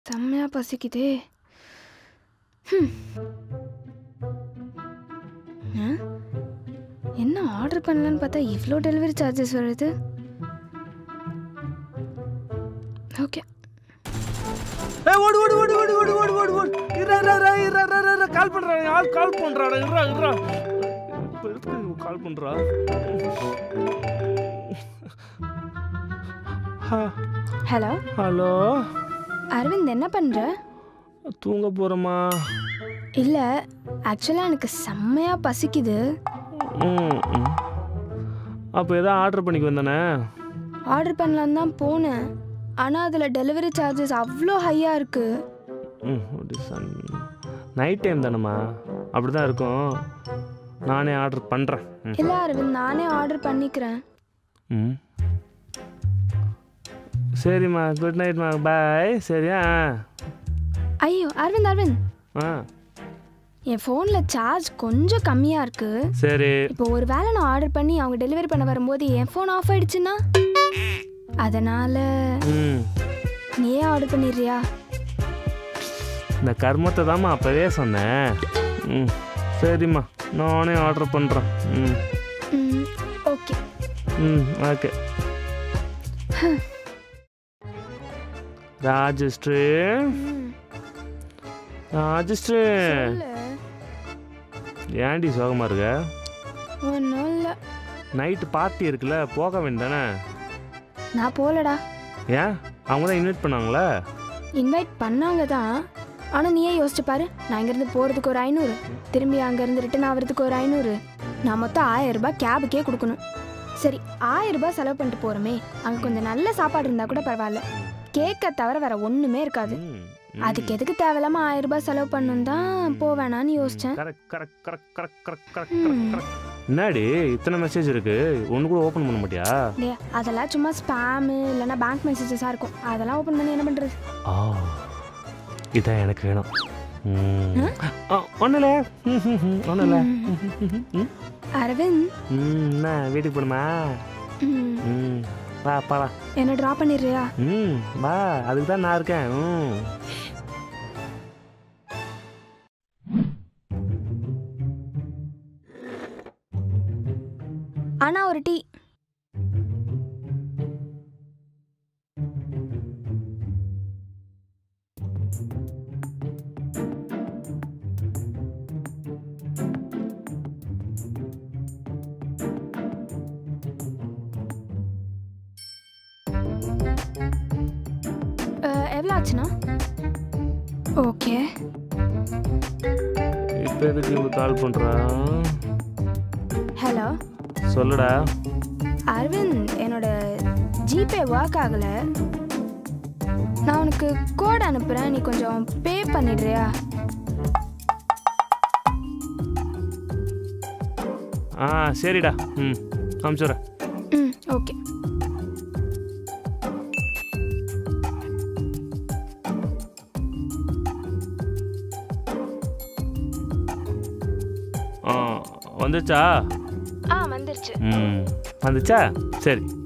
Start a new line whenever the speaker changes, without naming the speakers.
செம்மையா பசிக்குதே. என்ன ஆர்டர் பண்ணலான்னு பார்த்தா இவ்வளோ டெலிவரி சார்ஜஸ் வருது. ஓகே,
ஓடு ஓடு ஓடு ஓடு ஓடு ஓடு ஓடு ஓடு இரா கால் பண்றாங்க. ஆள் கால் பண்றாடா. இரா கால் பண்றா.
ஹலோ
ஹலோ
அரவிந்த், என்ன பண்ற?
தூங்க போறமா?
இல்ல, ஆக்சுவலா எனக்கு செம்மையா பசிக்குது.
அப்போ ஏதாவது ஆர்டர் பண்ணிக்கு வந்தானே?
ஆர்டர் பண்ணலான்னு தான் போனேன், ஆனால் அதில் டெலிவரி சார்ஜஸ் அவ்வளோ ஹையாக இருக்கு.
நைட் டைம் தானேம்மா, அப்படி தான் இருக்கும். நானே ஆர்டர் பண்ணுறேன்.
இல்லை அரவிந்த், நானே ஆர்டர் பண்ணிக்கிறேன்.
சரிம்மா, குட் நைட்மா, பாய். சரியா?
ஐயோ அரவிந்த், என் ஃபோனில் சார்ஜ் கொஞ்சம் கம்மியாக இருக்கு.
சரி,
இப்போ ஒரு வேளை நான் ஆர்டர் பண்ணி அவங்க டெலிவரி பண்ண வரும்போது என் ஃபோன் ஆஃப் ஆயிடுச்சுன்னா, அதனால நீயே ஆர்டர் பண்ணிடுறியா?
இந்த கர்மத்தை தாம்மா அப்போவே சொன்னேன். சரிம்மா, நானே ஆர்டர் பண்ணுறேன்.
ஓகே.
ஓகே. ராஜஸ்ரீ, ஏன்டி சோகமாக இருக்க?
ஒன்றும் இல்லை.
நைட்டு பார்ட்டி இருக்குல்ல, போக வேண்டியதானே?
நான் போகலடா.
ஏன்? அவங்க தான் இன்வைட் பண்ணாங்களா?
இன்வைட் பண்ணாங்க தான், ஆனால் நீயே யோசிச்சு பாரு. நான் இங்கேருந்து போகிறதுக்கு ஒரு 500, திரும்பி அங்கேருந்து ரிட்டன் ஆகிறதுக்கு ஒரு 500, நான் மொத்தம் 1000 ரூபாய் கேபுக்கே கொடுக்கணும். சரி, 1000 ரூபாய் செலவு பண்ணிட்டு போகிறோமே, அங்கே கொஞ்சம் நல்ல சாப்பாடு இருந்தால் கூட பரவாயில்ல, கேக்கை தவிர வேற ஒன்றுமே இருக்காது. அதுக்கு எதுக்கு தேவையில்லாம 1000 ரூபாய் செலவு பண்ணணும் தான் போவேணான்னு யோசிச்சேன்.
என்னடி இத்தனை மெசேஜ் இருக்கு, ஒன்று கூட ஓப்பன் பண்ண மாட்டியா?
அதெல்லாம் சும்மா ஸ்பாமு இல்லைன்னா பேங்க் மெசேஜஸாக இருக்கும், அதெல்லாம் ஓப்பன் பண்ணி என்ன பண்ணுறது?
இதான் எனக்கு வேணும். ஒன்றும் இல்லை.
அரவிந்த்,
என்ன வீட்டுக்கு போகணுமா? வா பாடா.
என்ன ட்ராப் பண்ணிடுறியா?
வா, அதுக்கு தான் நான் இருக்கேன்.
ஆனா ஒரு டீ. எவ்வளோ ஆச்சுண்ணா? ஓகே.
இப்போ எதுக்கு இவங்க கால் பண்ணுறா?
ஹலோ,
சொல்லுடா.
அரவிந்த், என்னோட ஜிபே ஒர்க் ஆகலை, நான் உனக்கு கோட் அனுப்புகிறேன், நீ கொஞ்சம் பே பண்ணிடுறியா?
சரிடா. அனுப்பிச்சுடுறேன்.
ஓகே.
வந்துச்சா?
வந்துருச்சு.
வந்துச்சா? சரி.